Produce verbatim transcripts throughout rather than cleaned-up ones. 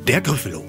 der Gryffalo.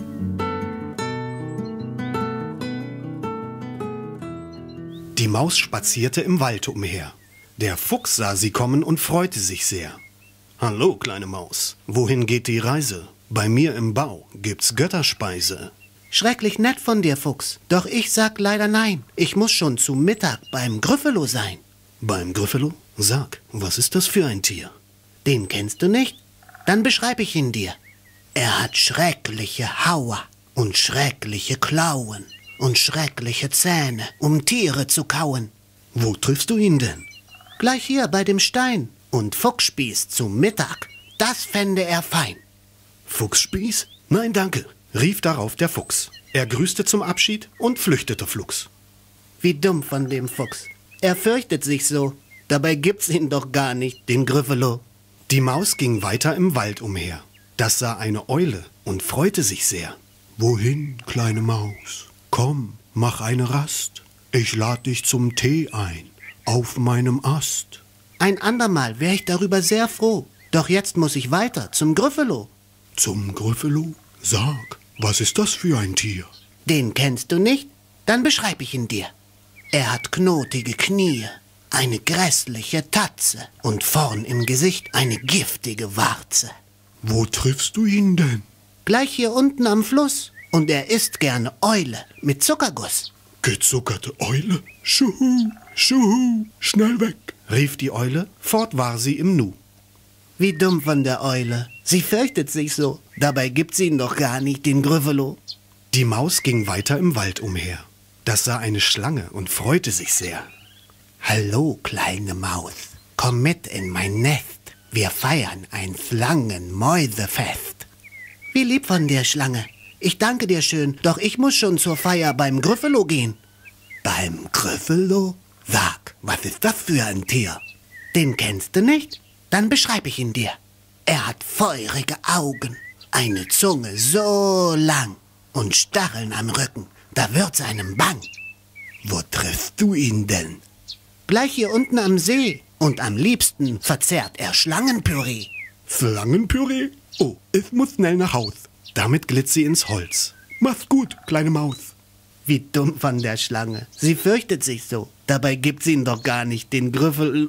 Die Maus spazierte im Wald umher. Der Fuchs sah sie kommen und freute sich sehr. »Hallo, kleine Maus, wohin geht die Reise? Bei mir im Bau gibt's Götterspeise.« »Schrecklich nett von dir, Fuchs, doch ich sag leider nein. Ich muss schon zu Mittag beim Gryffalo sein.« »Beim Gryffalo? Sag, was ist das für ein Tier?« »Den kennst du nicht? Dann beschreibe ich ihn dir. Er hat schreckliche Hauer und schreckliche Klauen und schreckliche Zähne, um Tiere zu kauen.« »Wo triffst du ihn denn?« »Gleich hier bei dem Stein. Und Fuchsspieß zum Mittag, das fände er fein.« »Fuchsspieß? Nein, danke«, rief darauf der Fuchs. Er grüßte zum Abschied und flüchtete flugs. Wie dumm von dem Fuchs. Er fürchtet sich so. Dabei gibt's ihn doch gar nicht, den Gryffalo. Die Maus ging weiter im Wald umher. Das sah eine Eule und freute sich sehr. »Wohin, kleine Maus? Komm, mach eine Rast. Ich lad dich zum Tee ein, auf meinem Ast.« »Ein andermal wär ich darüber sehr froh. Doch jetzt muss ich weiter zum Gryffalo.« »Zum Gryffalo? Sag, was ist das für ein Tier?« »Den kennst du nicht? Dann beschreib ich ihn dir. Er hat knotige Knie, eine grässliche Tatze und vorn im Gesicht eine giftige Warze.« »Wo triffst du ihn denn?« »Gleich hier unten am Fluss. Und er isst gerne Eule mit Zuckerguss.« »Gezuckerte Eule? Schuhu, schuhu, schnell weg«, rief die Eule, fort war sie im Nu. Wie dumm von der Eule. Sie fürchtet sich so. Dabei gibt's ihn doch gar nicht, den Gryffalo. Die Maus ging weiter im Wald umher. Das sah eine Schlange und freute sich sehr. »Hallo, kleine Maus, komm mit in mein Nest. Wir feiern ein Schlangen-Mäusefest.« Wie lieb von der Schlange. Ich danke dir schön, doch ich muss schon zur Feier beim Gryffalo gehen.« »Beim Gryffalo? Sag, was ist das für ein Tier?« »Den kennst du nicht? Dann beschreib ich ihn dir. Er hat feurige Augen, eine Zunge so lang und Stacheln am Rücken, da wird's einem bang.« »Wo triffst du ihn denn?« »Gleich hier unten am See. Und am liebsten verzehrt er Schlangenpüree.« »Schlangenpüree? Oh, ich muss schnell nach Haus.« Damit glitt sie ins Holz. »Mach's gut, kleine Maus.« Wie dumm von der Schlange. Sie fürchtet sich so. Dabei gibt's ihn doch gar nicht, den Gryffalo.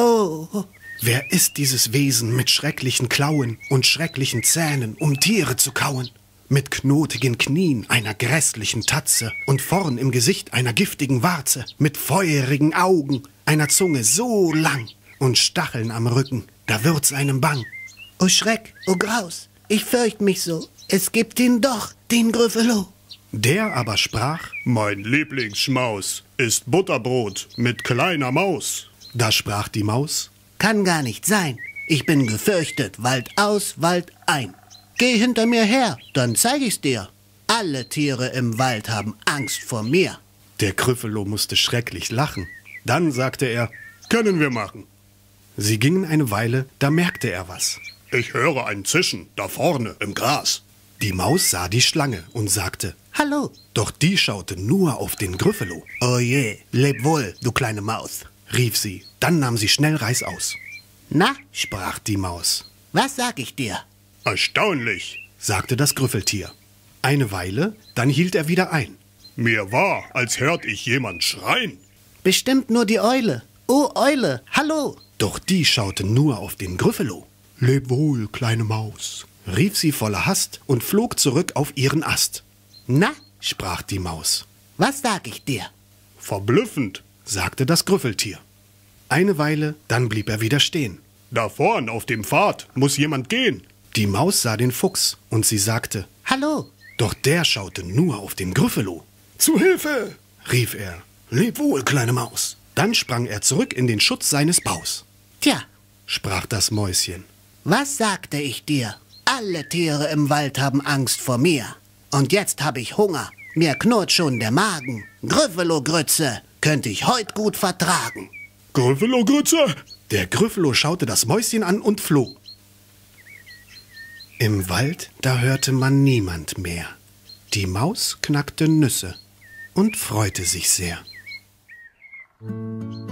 Oh. Wer ist dieses Wesen mit schrecklichen Klauen und schrecklichen Zähnen, um Tiere zu kauen? Mit knotigen Knien, einer grässlichen Tatze und vorn im Gesicht einer giftigen Warze, mit feurigen Augen, einer Zunge so lang und Stacheln am Rücken, da wird's einem bang.« »Oh Schreck, oh Graus, ich fürcht mich so. Es gibt ihn doch, den Gryffalo.« Der aber sprach: »Mein Lieblingsschmaus ist Butterbrot mit kleiner Maus.« Da sprach die Maus: »Kann gar nicht sein. Ich bin gefürchtet, Wald aus, Wald ein. Geh hinter mir her, dann zeig ich's dir. Alle Tiere im Wald haben Angst vor mir.« Der Gryffalo musste schrecklich lachen. Dann sagte er: »Können wir machen.« Sie gingen eine Weile, da merkte er was. »Ich höre ein Zischen, da vorne im Gras.« Die Maus sah die Schlange und sagte: »Hallo.« Doch die schaute nur auf den Gryffalo. »Oh je, leb wohl, du kleine Maus«, rief sie. Dann nahm sie schnell Reißaus. »Na?«, sprach die Maus. »Was sag ich dir?« »Erstaunlich«, sagte das Grüffeltier. Eine Weile, dann hielt er wieder ein. »Mir war, als hört ich jemand schreien.« »Bestimmt nur die Eule. Oh, Eule, hallo.« Doch die schaute nur auf den Gryffalo. »Leb wohl, kleine Maus«, rief sie voller Hast und flog zurück auf ihren Ast. »Na?«, sprach die Maus. »Was sag ich dir?« »Verblüffend«, sagte das Grüffeltier. Eine Weile, dann blieb er wieder stehen. »Da vorn auf dem Pfad muss jemand gehen.« Die Maus sah den Fuchs und sie sagte: »Hallo.« Doch der schaute nur auf den Gryffalo. »Zu Hilfe«, rief er. »Leb wohl, kleine Maus.« Dann sprang er zurück in den Schutz seines Baus. »Tja«, sprach das Mäuschen. »Was sagte ich dir? Alle Tiere im Wald haben Angst vor mir. Und jetzt hab ich Hunger. Mir knurrt schon der Magen. Gryffalo-Grütze könnte ich heut gut vertragen.« »Gryffalo-Grütze!« Der Gryffalo schaute das Mäuschen an und floh. Im Wald, da hörte man niemand mehr. Die Maus knackte Nüsse und freute sich sehr.